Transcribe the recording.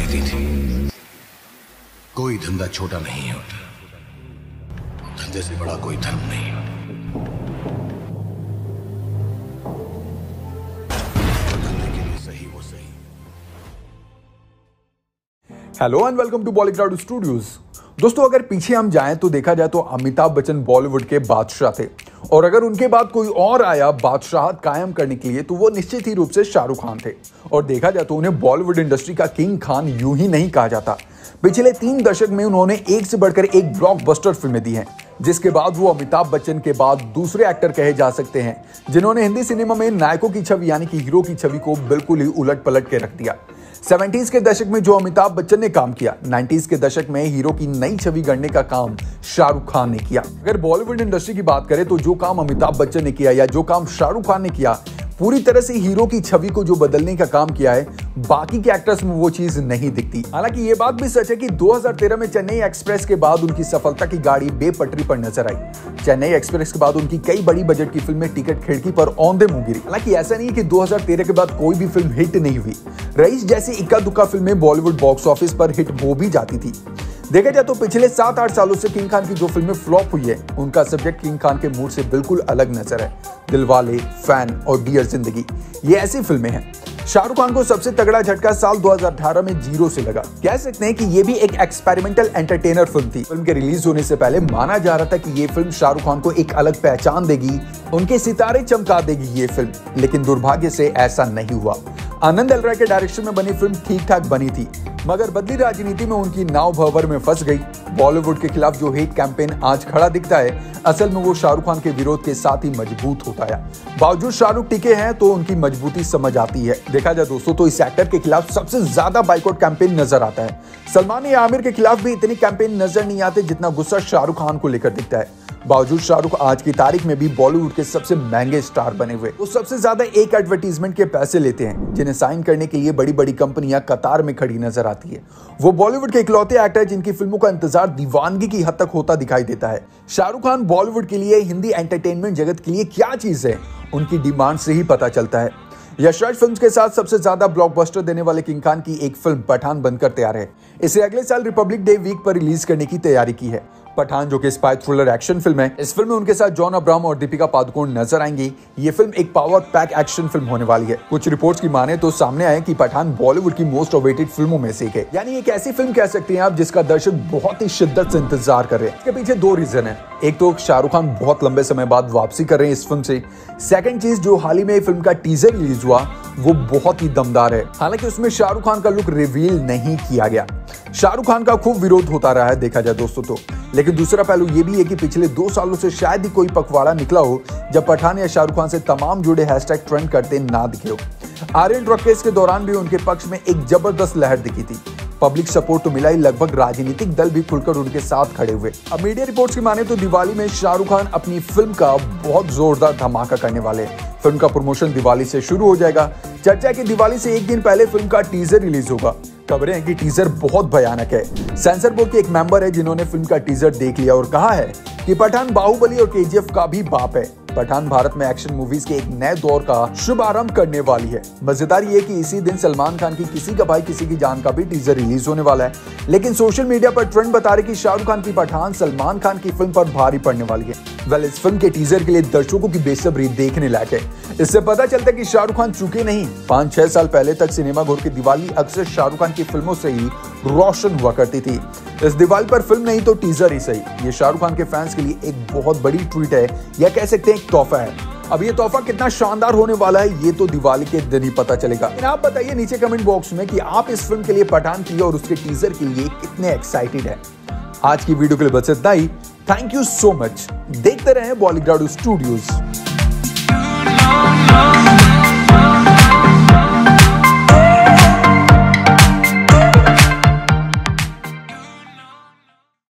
कहती थी, कोई धंधा छोटा नहीं होता, धंधे से बड़ा कोई धर्म नहीं होता। धंधे के लिए सही वो सही। Hello and welcome to Bollywood studios. दोस्तों, अगर पीछे हम जाएं तो देखा जाए तो अमिताभ बच्चन बॉलीवुड के बादशाह थे और अगर उनके बाद कोई और आया बादशाहत कायम करने के लिए तो वो निश्चित ही रूप से शाहरुख खान थे। और देखा जाए तो उन्हें बॉलीवुड इंडस्ट्री का किंग खान यूं ही नहीं कहा जाता। पिछले 3 दशक में उन्होंने एक से बढ़कर एक ब्लॉकबस्टर फिल्में दी हैं, जिसके बाद वो अमिताभ बच्चन के बाद दूसरे एक्टर कहे जा सकते हैं जिन्होंने हिंदी सिनेमा में नायकों की छवि यानी कि हीरो की छवि को बिल्कुल ही उलट पलट के रख दिया। 70s के दशक में जो अमिताभ बच्चन ने काम किया, 90s के दशक में हीरो की नई छवि गढ़ने का काम शाहरुख खान ने किया। अगर बॉलीवुड इंडस्ट्री की बात करें तो जो काम अमिताभ बच्चन ने किया या जो काम शाहरुख खान ने किया, पूरी तरह से हीरो की छवि को जो बदलने का काम किया है, बाकी के एक्टर्स में वो चीज नहीं दिखती। हालांकि ये बात भी सच है कि 2013 में चेन्नई एक्सप्रेस के बाद उनकी सफलता की गाड़ी बेपटरी पर नजर आई। चेन्नई एक्सप्रेस के बाद उनकी कई बड़ी बजट की फिल्में टिकट खिड़की पर औंधे मुंह गिरी। हालांकि ऐसा नहीं है कि 2013 के बाद कोई भी फिल्म हिट नहीं हुई। रईस जैसी इक्का दुक्का फिल्में बॉलीवुड बॉक्स ऑफिस पर हिट हो भी जाती थी। देखा जाए तो पिछले 7-8 सालों से किंग खान की जो फिल्में फ्लॉप हुई है, उनका सब्जेक्ट किंग खान के मूड से बिल्कुल अलग नजर है। दिलवाले, फैन और डियर जिंदगी, ये ऐसी फिल्में हैं। शाहरुख खान को सबसे तगड़ा झटका साल 2018 में जीरो से लगा। कह सकते हैं कि ये भी एक एक्सपेरिमेंटल एंटरटेनर फिल्म थी। फिल्म के रिलीज होने से पहले माना जा रहा था कि ये फिल्म शाहरुख खान को एक अलग पहचान देगी, उनके सितारे चमका देगी ये फिल्म, लेकिन दुर्भाग्य से ऐसा नहीं हुआ। आनंद एल राय के डायरेक्शन में बनी फिल्म ठीक ठाक बनी थी, मगर बदली राजनीति में उनकी नाव भंवर में फंस गई। बॉलीवुड के खिलाफ जो हेट कैंपेन आज खड़ा दिखता है, असल में वो शाहरुख खान के विरोध के साथ ही मजबूत होता है। बावजूद शाहरुख टिके हैं तो उनकी मजबूती समझ आती है। देखा जाए दोस्तों तो इस एक्टर के खिलाफ सबसे ज्यादा बाइकआउट कैंपेन नजर आता है। सलमान या आमिर के खिलाफ भी इतनी कैंपेन नजर नहीं आते जितना गुस्सा शाहरुख खान को लेकर दिखता है। बावजूद शाहरुख आज की तारीख में भी बॉलीवुड के सबसे महंगे स्टार बने हुए। वो सबसे ज्यादा एक एडवर्टीजमेंट के पैसे लेते हैं, जिन्हें साइन करने के लिए बड़ी बड़ी कंपनियां कतार में खड़ी नजर आती है। वो बॉलीवुड के इकलौते एक्टर जिनकी फिल्मों का इंतजार दीवानगी की हद तक होता दिखाई देता है। शाहरुख खान बॉलीवुड के लिए, हिंदी एंटरटेनमेंट जगत के लिए क्या चीज है, उनकी डिमांड से ही पता चलता है। यशराज फिल्म्स के साथ सबसे ज्यादा ब्लॉकबस्टर देने वाले किंग खान की एक फिल्म पठान बनकर तैयार है। इसे अगले साल रिपब्लिक डे वीक पर रिलीज करने की तैयारी की है। पठान जो कि स्पाई थ्रिलर एक्शन फिल्म है, इस फिल्म में उनके साथ जॉन अब्राहम और दीपिका पादुकोण नजर आएंगी। ये फिल्म एक पावर पैक एक्शन फिल्म होने वाली है। कुछ रिपोर्ट्स की माने तो सामने आए कि पठान बॉलीवुड की मोस्ट अवेटेड फिल्मों में से एक है। यानी एक ऐसी फिल्म कह सकते हैं आप जिसका दर्शक बहुत ही शिद्दत से इंतजार कर रहे हैं। इसके पीछे 2 रीजन है। एक तो शाहरुख खान बहुत लंबे समय बाद वापसी कर रहे हैं इस फिल्म से। सेकंड चीज, जो हाल ही में फिल्म का टीजर रिलीज हुआ वो बहुत ही दमदार है। हालांकि उसमें शाहरुख खान का लुक रिवील नहीं किया गया। शाहरुख खान का खूब विरोध होता रहा है देखा जाए दोस्तों तो। लेकिन दूसरा पहलू ये भी है कि पिछले 2 सालों से शायद ही कोई पखवाड़ा निकला हो जब पठान या शाहरुख खान से तमाम जुड़े हैशटैग ट्रेंड करते ना दिखे हो। आर्यन ड्रग केस के दौरान भी उनके पक्ष में एक जबरदस्त लहर दिखी थी। पब्लिक सपोर्ट तो मिला ही, लगभग राजनीतिक दल भी खुलकर उनके साथ खड़े हुए। अब मीडिया रिपोर्ट्स की माने तो दिवाली में शाहरुख खान अपनी फिल्म का बहुत जोरदार धमाका करने वाले हैं। फिल्म का प्रमोशन दिवाली से शुरू हो जाएगा। चर्चा है कि दिवाली से 1 दिन पहले फिल्म का टीजर रिलीज होगा। खबरें हैं कि टीजर बहुत भयानक है। सेंसर बोर्ड के एक मेंबर है जिन्होंने फिल्म का टीजर देख लिया और कहा है कि पठान बाहुबली और केजीएफ का भी बाप है। पठान भारत में एक्शन मूवीज के एक नए दौर का शुभारंभ करने वाली है। मजेदार ये कि इसी दिन सलमान खान की किसी का भाई किसी की जान का भी टीजर रिलीज होने वाला है। लेकिन सोशल मीडिया पर ट्रेंड बता रहे कि शाहरुख खान की पठान सलमान खान की फिल्म पर भारी पड़ने वाली है। इस फिल्म के टीजर के लिए दर्शकों की बेसब्री देखने लायक है। इससे पता चलता है कि शाहरुख खान चूके नहीं। 5-6 साल पहले तक सिनेमा घर की दिवाली अक्सर शाहरुख खान की फिल्मों से ही रोशन हुआ करती थी। इस दिवाली पर फिल्म नहीं तो टीजर ही सही। ये शाहरुख खान के फैंस के लिए एक बहुत बड़ी ट्रीट है, या कह सकते हैं एक तोहफा है। अब ये तोहफा कितना शानदार होने वाला है ये तो दिवाली के दिन ही पता चलेगा। आप बताइए नीचे कमेंट बॉक्स में कि आप इस फिल्म के लिए पठान की और उसके टीजर के लिए कितने एक्साइटेड हैं। आज की वीडियो के लिए बस इतना ही। Thank you so much. देखते रहें बॉलीवुड स्टूडियोज।